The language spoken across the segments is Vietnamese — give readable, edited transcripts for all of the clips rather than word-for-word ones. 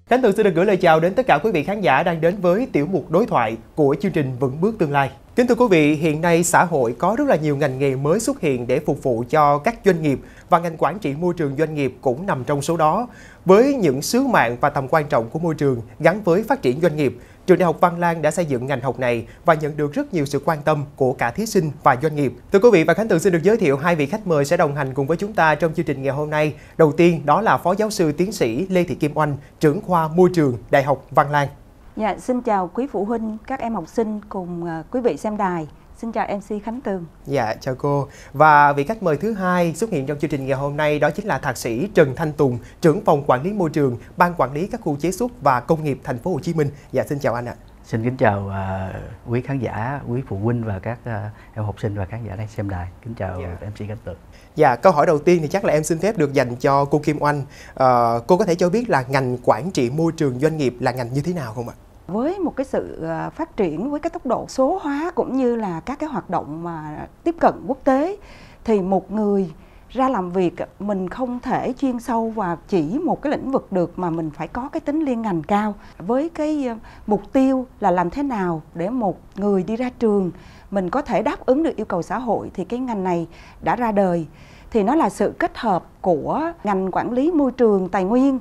Khánh Tường xin được gửi lời chào đến tất cả quý vị khán giả đang đến với tiểu mục đối thoại của chương trình Vững Bước Tương Lai. Kính thưa quý vị, hiện nay xã hội có rất là nhiều ngành nghề mới xuất hiện để phục vụ cho các doanh nghiệp và ngành quản trị môi trường doanh nghiệp cũng nằm trong số đó. Với những sứ mạng và tầm quan trọng của môi trường gắn với phát triển doanh nghiệp, Trường Đại học Văn Lang đã xây dựng ngành học này và nhận được rất nhiều sự quan tâm của cả thí sinh và doanh nghiệp. Thưa quý vị, và Khánh Tường xin được giới thiệu hai vị khách mời sẽ đồng hành cùng với chúng ta trong chương trình ngày hôm nay. Đầu tiên đó là Phó Giáo sư Tiến sĩ Lê Thị Kim Oanh, trưởng khoa Môi trường Đại học Văn Lang. Dạ, xin chào quý phụ huynh, các em học sinh cùng quý vị xem đài. Xin chào MC Khánh Tường. Dạ, chào cô. Và vị khách mời thứ hai xuất hiện trong chương trình ngày hôm nay đó chính là Thạc sĩ Trần Thanh Tùng, trưởng phòng quản lý môi trường, Ban quản lý các khu chế xuất và công nghiệp thành phố Hồ Chí Minh. Dạ, xin chào anh ạ. Xin kính chào quý khán giả, quý phụ huynh và các em học sinh và khán giả đang xem đài. Kính chào MC Khánh Tường. Dạ, câu hỏi đầu tiên thì chắc là em xin phép được dành cho cô Kim Oanh. Cô có thể cho biết là ngành quản trị môi trường doanh nghiệp là ngành như thế nào không ạ? Với một cái sự phát triển với cái tốc độ số hóa cũng như là các cái hoạt động mà tiếp cận quốc tế, thì một người ra làm việc mình không thể chuyên sâu vào chỉ một cái lĩnh vực được, mà mình phải có cái tính liên ngành cao, với cái mục tiêu là làm thế nào để một người đi ra trường mình có thể đáp ứng được yêu cầu xã hội. Thì cái ngành này đã ra đời, thì nó là sự kết hợp của ngành quản lý môi trường tài nguyên,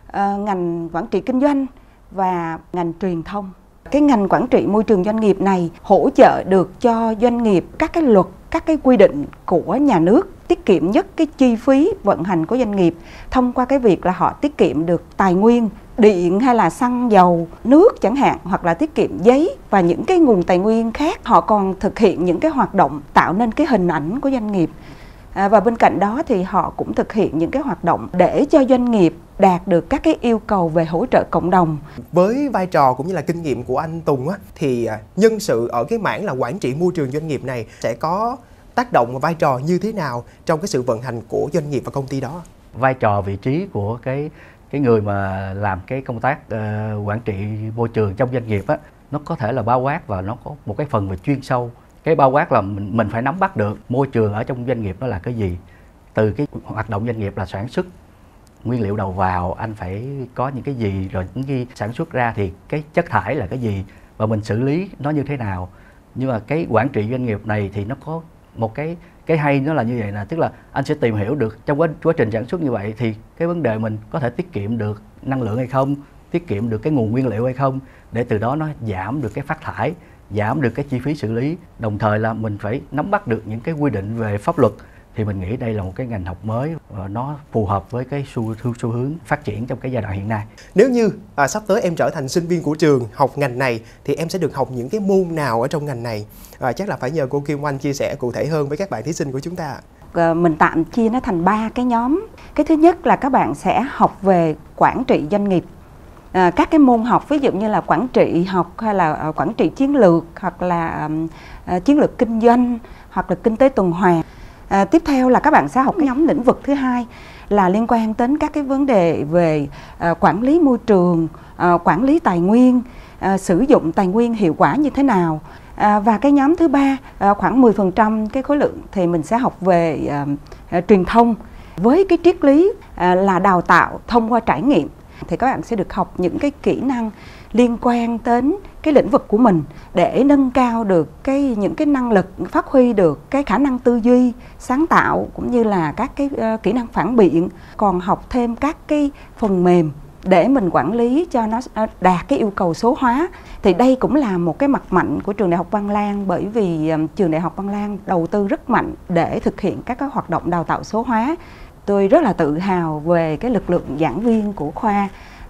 ngành quản trị kinh doanh và ngành truyền thông. Cái ngành quản trị môi trường doanh nghiệp này hỗ trợ được cho doanh nghiệp các cái luật, các cái quy định của nhà nước, tiết kiệm nhất cái chi phí vận hành của doanh nghiệp thông qua cái việc là họ tiết kiệm được tài nguyên, điện hay là xăng dầu, nước chẳng hạn, hoặc là tiết kiệm giấy và những cái nguồn tài nguyên khác. Họ còn thực hiện những cái hoạt động tạo nên cái hình ảnh của doanh nghiệp. Và bên cạnh đó thì họ cũng thực hiện những cái hoạt động để cho doanh nghiệp đạt được các cái yêu cầu về hỗ trợ cộng đồng. Với vai trò cũng như là kinh nghiệm của anh Tùng á, thì nhân sự ở cái mảng là quản trị môi trường doanh nghiệp này sẽ có tác động và vai trò như thế nào trong cái sự vận hành của doanh nghiệp và công ty đó? Vai trò vị trí của cái người mà làm cái công tác quản trị môi trường trong doanh nghiệp á, nó có thể là bao quát và nó có một cái phần về chuyên sâu. Cái bao quát là mình phải nắm bắt được môi trường ở trong doanh nghiệp nó là cái gì. Từ cái hoạt động doanh nghiệp là sản xuất nguyên liệu đầu vào, anh phải có những cái gì, rồi những khi sản xuất ra thì cái chất thải là cái gì và mình xử lý nó như thế nào. Nhưng mà cái quản trị doanh nghiệp này thì nó có một cái hay, nó là như vậy nè, tức là anh sẽ tìm hiểu được trong quá trình sản xuất như vậy thì cái vấn đề mình có thể tiết kiệm được năng lượng hay không, tiết kiệm được cái nguồn nguyên liệu hay không, để từ đó nó giảm được cái phát thải, giảm được cái chi phí xử lý. Đồng thời là mình phải nắm bắt được những cái quy định về pháp luật. Thì mình nghĩ đây là một cái ngành học mới và nó phù hợp với cái xu hướng phát triển trong cái giai đoạn hiện nay. Nếu như sắp tới em trở thành sinh viên của trường học ngành này thì em sẽ được học những cái môn nào ở trong ngành này? Chắc là phải nhờ cô Kim Oanh chia sẻ cụ thể hơn với các bạn thí sinh của chúng ta. Mình tạm chia nó thành 3 cái nhóm. Cái thứ nhất là các bạn sẽ học về quản trị doanh nghiệp. Các cái môn học ví dụ như là quản trị học, hay là quản trị chiến lược, hoặc là chiến lược kinh doanh, hoặc là kinh tế tuần hoàn. Tiếp theo là các bạn sẽ học cái nhóm lĩnh vực thứ hai là liên quan đến các cái vấn đề về quản lý môi trường, quản lý tài nguyên, sử dụng tài nguyên hiệu quả như thế nào. Và cái nhóm thứ ba, khoảng 10% cái khối lượng thì mình sẽ học về truyền thông, với cái triết lý là đào tạo thông qua trải nghiệm. Thì các bạn sẽ được học những cái kỹ năng liên quan đến cái lĩnh vực của mình để nâng cao được những cái năng lực, phát huy được cái khả năng tư duy, sáng tạo, cũng như là các cái kỹ năng phản biện. Còn học thêm các cái phần mềm để mình quản lý cho nó đạt cái yêu cầu số hóa. Thì đây cũng là một cái mặt mạnh của trường Đại học Văn Lang, bởi vì trường Đại học Văn Lang đầu tư rất mạnh để thực hiện các cái hoạt động đào tạo số hóa. Tôi rất là tự hào về cái lực lượng giảng viên của khoa,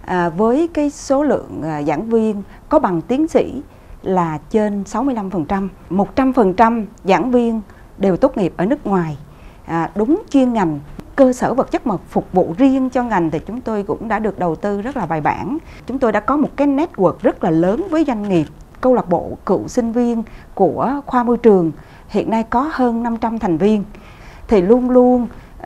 với cái số lượng giảng viên có bằng tiến sĩ là trên 65%. 100% giảng viên đều tốt nghiệp ở nước ngoài, đúng chuyên ngành. Cơ sở vật chất mà phục vụ riêng cho ngành thì chúng tôi cũng đã được đầu tư rất là bài bản. Chúng tôi đã có một cái network rất là lớn với doanh nghiệp. Câu lạc bộ cựu sinh viên của khoa môi trường hiện nay có hơn 500 thành viên, thì luôn luôn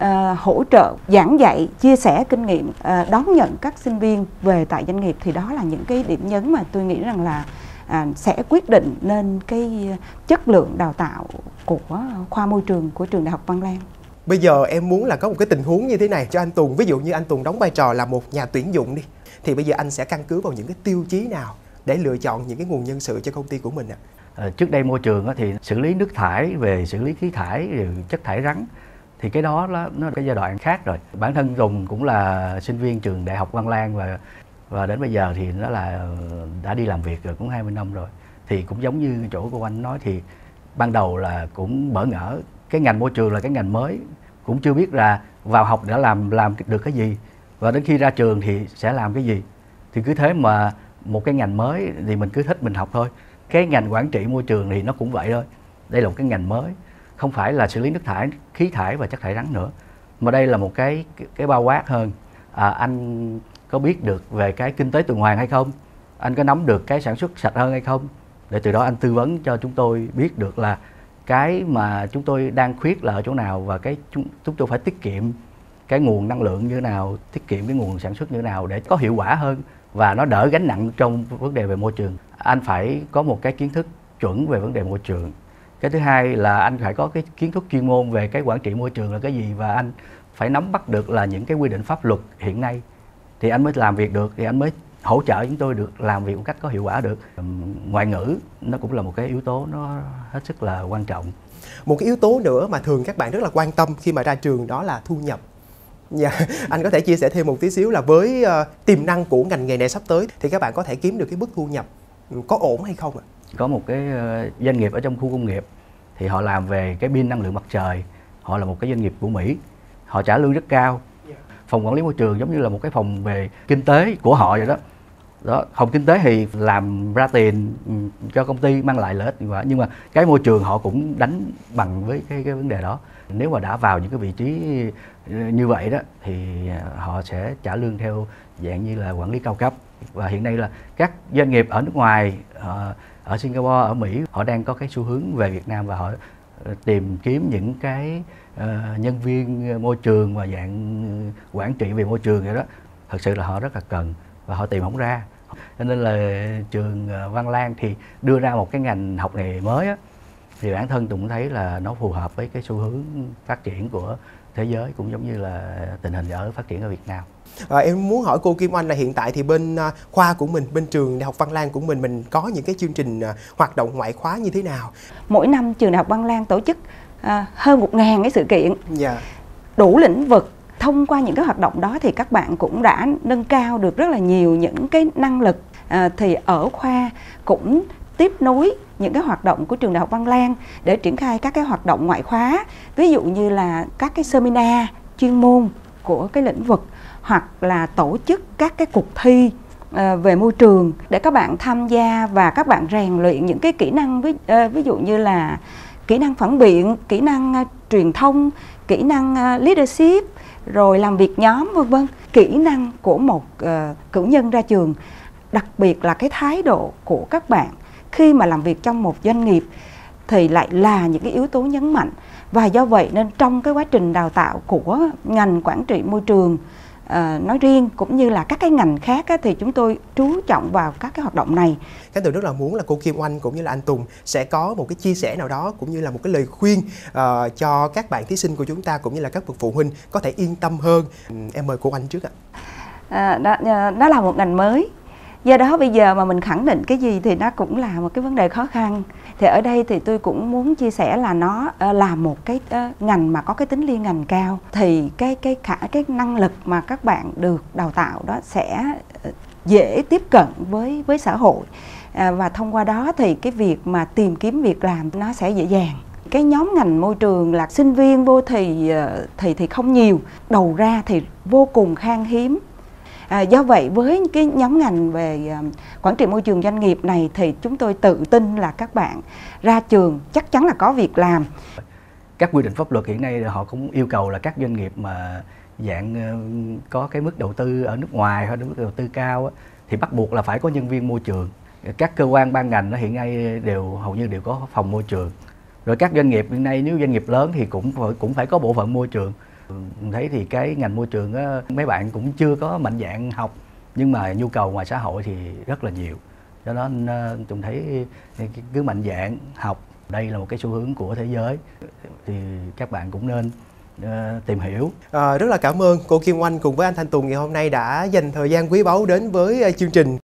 hỗ trợ, giảng dạy, chia sẻ kinh nghiệm, đón nhận các sinh viên về tại doanh nghiệp. Thì đó là những cái điểm nhấn mà tôi nghĩ rằng là sẽ quyết định nên cái chất lượng đào tạo của khoa môi trường của trường Đại học Văn Lang. Bây giờ em muốn là có một cái tình huống như thế này cho anh Tùng. Ví dụ như anh Tùng đóng vai trò là một nhà tuyển dụng đi, thì bây giờ anh sẽ căn cứ vào những cái tiêu chí nào để lựa chọn những cái nguồn nhân sự cho công ty của mình ạ? Trước đây môi trường thì xử lý nước thải, về xử lý khí thải, chất thải rắn, thì cái đó nó cái giai đoạn khác rồi. Bản thân Tùng cũng là sinh viên trường Đại học Văn Lang và đến bây giờ thì nó là đã đi làm việc rồi, cũng 20 năm rồi. Thì cũng giống như chỗ cô anh nói, thì ban đầu là cũng bỡ ngỡ, cái ngành môi trường là cái ngành mới, cũng chưa biết là vào học đã làm được cái gì, và đến khi ra trường thì sẽ làm cái gì. Thì cứ thế mà một cái ngành mới thì mình cứ thích mình học thôi. Cái ngành quản trị môi trường thì nó cũng vậy thôi. Đây là một cái ngành mới, không phải là xử lý nước thải, khí thải và chất thải rắn nữa, mà đây là một cái bao quát hơn. Anh có biết được về cái kinh tế tuần hoàn hay không? Anh có nắm được cái sản xuất sạch hơn hay không? Để từ đó anh tư vấn cho chúng tôi biết được là cái mà chúng tôi đang khuyết là ở chỗ nào, và cái chúng tôi phải tiết kiệm cái nguồn năng lượng như thế nào, tiết kiệm cái nguồn sản xuất như thế nào để có hiệu quả hơn và nó đỡ gánh nặng trong vấn đề về môi trường. Anh phải có một cái kiến thức chuẩn về vấn đề môi trường. Cái thứ hai là anh phải có cái kiến thức chuyên môn về cái quản trị môi trường là cái gì, và anh phải nắm bắt được là những cái quy định pháp luật hiện nay thì anh mới làm việc được, thì anh mới hỗ trợ chúng tôi được làm việc một cách có hiệu quả được. Ngoại ngữ nó cũng là một cái yếu tố nó hết sức là quan trọng. Một cái yếu tố nữa mà thường các bạn rất là quan tâm khi mà ra trường đó là thu nhập. Anh có thể chia sẻ thêm một tí xíu là với tiềm năng của ngành nghề này sắp tới thì các bạn có thể kiếm được cái mức thu nhập có ổn hay không ạ? Có một cái doanh nghiệp ở trong khu công nghiệp thì họ làm về cái pin năng lượng mặt trời. Họ là một cái doanh nghiệp của Mỹ. Họ trả lương rất cao. Phòng quản lý môi trường giống như là một cái phòng về kinh tế của họ vậy đó. Phòng kinh tế thì làm ra tiền cho công ty, mang lại lợi ích, nhưng mà cái môi trường họ cũng đánh bằng với cái vấn đề đó. Nếu mà đã vào những cái vị trí như vậy đó thì họ sẽ trả lương theo dạng như là quản lý cao cấp. Và hiện nay là các doanh nghiệp ở nước ngoài, ở Singapore, ở Mỹ, họ đang có cái xu hướng về Việt Nam và họ tìm kiếm những cái nhân viên môi trường và dạng quản trị về môi trường vậy đó. Thật sự là họ rất là cần và họ tìm không ra. Cho nên là trường Văn Lang thì đưa ra một cái ngành học nghề mới á, thì bản thân Tùng thấy là nó phù hợp với cái xu hướng phát triển của thế giới, cũng giống như là tình hình phát triển ở Việt Nam. Em muốn hỏi cô Kim Oanh là hiện tại thì bên khoa của mình, bên trường Đại học Văn Lang của mình có những cái chương trình hoạt động ngoại khóa như thế nào? Mỗi năm trường Đại học Văn Lang tổ chức hơn 1.000 cái sự kiện, đủ lĩnh vực. Thông qua những cái hoạt động đó thì các bạn cũng đã nâng cao được rất là nhiều những cái năng lực. Thì ở khoa cũng tiếp nối những cái hoạt động của trường Đại học Văn Lang để triển khai các cái hoạt động ngoại khóa, ví dụ như là các cái seminar chuyên môn của cái lĩnh vực, hoặc là tổ chức các cái cuộc thi về môi trường để các bạn tham gia và các bạn rèn luyện những cái kỹ năng, ví dụ như là kỹ năng phản biện, kỹ năng truyền thông, kỹ năng leadership, rồi làm việc nhóm, vân vân. Kỹ năng của một cử nhân ra trường, đặc biệt là cái thái độ của các bạn khi mà làm việc trong một doanh nghiệp thì lại là những cái yếu tố nhấn mạnh. Và do vậy nên trong cái quá trình đào tạo của ngành quản trị môi trường nói riêng cũng như là các cái ngành khác thì chúng tôi chú trọng vào các cái hoạt động này. Khánh Tường rất là muốn là cô Kim Oanh cũng như là anh Tùng sẽ có một cái chia sẻ nào đó cũng như là một cái lời khuyên cho các bạn thí sinh của chúng ta cũng như là các bậc phụ huynh có thể yên tâm hơn. Em mời cô Oanh trước ạ. Nó là một ngành mới, do đó bây giờ mà mình khẳng định cái gì thì nó cũng là một cái vấn đề khó khăn. Thì ở đây thì tôi cũng muốn chia sẻ là nó là một cái ngành mà có cái tính liên ngành cao, thì cái năng lực mà các bạn được đào tạo đó sẽ dễ tiếp cận với xã hội, và thông qua đó thì cái việc mà tìm kiếm việc làm nó sẽ dễ dàng. Cái nhóm ngành môi trường là sinh viên vô thì không nhiều, đầu ra thì vô cùng khan hiếm. Do vậy với cái nhóm ngành về quản trị môi trường doanh nghiệp này thì chúng tôi tự tin là các bạn ra trường chắc chắn là có việc làm. Các quy định pháp luật hiện nay họ cũng yêu cầu là các doanh nghiệp mà dạng có cái mức đầu tư ở nước ngoài hay mức đầu tư cao thì bắt buộc là phải có nhân viên môi trường. Các cơ quan ban ngành hiện nay hầu như đều có phòng môi trường. Rồi các doanh nghiệp hiện nay nếu doanh nghiệp lớn thì cũng phải có bộ phận môi trường. Thấy thì cái ngành môi trường á, mấy bạn cũng chưa có mạnh dạn học, nhưng mà nhu cầu ngoài xã hội thì rất là nhiều. Cho nên tôi thấy cứ mạnh dạn học, đây là một cái xu hướng của thế giới, thì các bạn cũng nên tìm hiểu. Rất là cảm ơn cô Kim Oanh cùng với anh Thanh Tùng ngày hôm nay đã dành thời gian quý báu đến với chương trình.